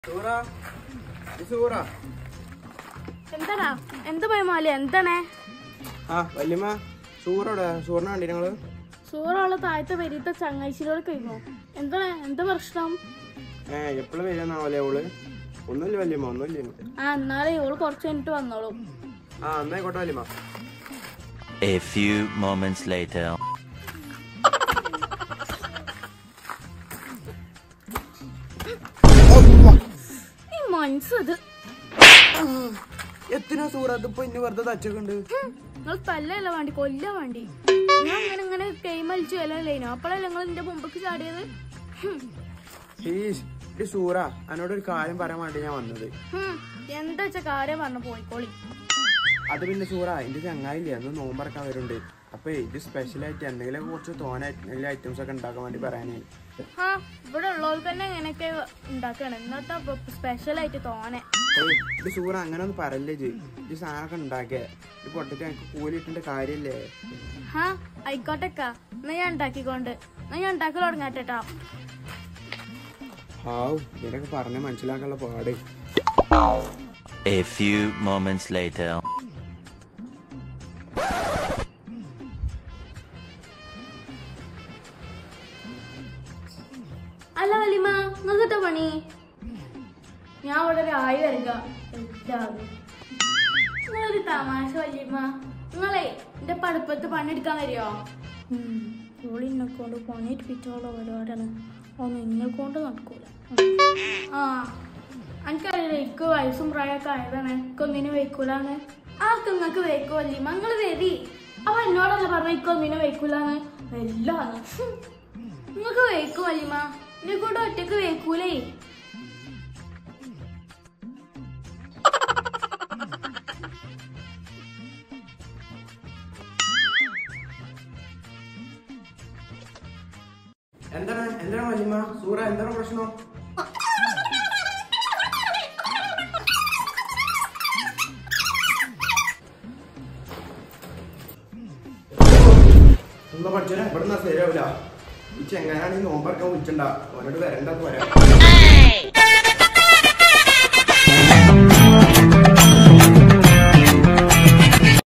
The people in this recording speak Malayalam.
എന്താടാ എന്താ പോയമാല എന്താണേ വല്യമ്മ സൂറോടെ സൂറിനെ കണ്ടി നിങ്ങള് സൂറുള്ള താഴത്തെ വരിത്തെ ചങ്ങാഴ്ചയിലൂടെ കഴിഞ്ഞു എന്താണ് എന്താ പ്രശ്നം എപ്പോഴും വരുന്നാവല്ലേ ഓള് ഒന്നുമില്ല വല്യമ്മ ഒന്നുമില്ല എന്നാലേ ഓള് കുറച്ച് കഴിഞ്ഞിട്ട് വന്നോളൂ എന്നായിക്കോട്ടെ വല്യമ്മ. A few moments later. മനസ്സത് എത്തിനാ സൂറത്ത് ഇപ്പൊ ഇന്ന് വെറുതെ തച്ചൊക്കെണ്ട് നിങ്ങൾ തല്ലല്ല വേണ്ടി കൊല്ല വേണ്ടി ഞാൻ ഇങ്ങനെ ഇങ്ങനെ ഗെയിം കളിച്ചു അല്ലല്ലേനോ അപ്പോഴല്ലേ നിങ്ങൾ എന്റെ മുമ്പക്ക് ചാടിയത് സൂറ എന്നോട് ഒരു കാര്യം പറയാൻ വേണ്ടി ഞാൻ വന്നത് എന്താ വെച്ച കാര്യം പറഞ്ഞു പോയിക്കോളി അത് പിന്നെ സൂറ എന്റെ ചങ്ങായില്ലേ അന്ന് നോമ്പറക്കാൻ വരുന്നുണ്ട് അപ്പൊ ഇത് സ്പെഷ്യൽ ആയിട്ട് എന്തെങ്കിലും കുറച്ച് തോനെ ഐറ്റംസ് ഒക്കെ ഉണ്ടാക്കാൻ വേണ്ടി പറയാനേ ഇവിടെ ഉള്ളവർക്ക് തന്നെ ഇങ്ങനെയൊക്കെ ഉണ്ടാക്കണം എന്നിട്ടാ സ്പെഷ്യൽ ആയിട്ട് തോനെ ഇത് സൂറ അങ്ങനെ ഒന്നും പറയല്ലേ ഈ സാധനമൊക്കെ ഉണ്ടാക്കിയ ഇത് പൊട്ടിട്ട് എനിക്ക് കൂലിട്ടിന്റെ കാര്യല്ലേ ആയിക്കോട്ടെക്കാ എന്നാ ഞാൻ ഉണ്ടാക്കിക്കൊണ്ട് എന്നാ ഞാൻ ഉണ്ടാക്കി തുടങ്ങാട്ടാ ഹാവ് ഇതിനൊക്കെ പറഞ്ഞ മനസ്സിലാക്കാനുള്ള പാട്. A few moments later. അല്ല വലിമ നിങ്ങൾക്കിട്ട പണി ഞാൻ ഇവിടെ ഒരു ആയി വരിക നിങ്ങളൊരു തമാശ വല്യമ്മ നിങ്ങളെ എന്റെ പടുപ്പത്ത് പണിയെടുക്കാൻ വരുമോ ഓളിനെ കൊണ്ട് പണിയെടുപ്പിച്ചോളോ പരിപാടിയാണ് ഒന്ന് എന്നെ കൊണ്ട് നടക്കൂല എനിക്കറിയില്ല എനിക്ക് വയസ്സും പ്രായമൊക്കെ ആയതാണ് എനിക്കൊന്നിനും വെക്കൂലാന്ന് നിങ്ങൾക്ക് വെക്കോ വല്യമ്മ നിങ്ങൾ വരി അപ്പൊ എന്നോടല്ല പറഞ്ഞ എനിക്കൊന്നിനും വെക്കൂലാന്ന് എല്ലാന്ന് നിങ്ങൾക്ക് വെക്കും വല്യമ്മ എന്നെ കൊണ്ട് ഒറ്റക്ക് വെക്കൂലേ എന്താണ് വല്യമ്മ സൂറ എന്താണ് പ്രശ്നം? എന്താ പഠിച്ചേ ഇവിടെ ശരിയാവില്ല ഈ ചെങ്ങനാണെങ്കിൽ നോമ്പറക്കാൻ വിളിച്ചണ്ട അവനോട് വരണ്ട പോരാ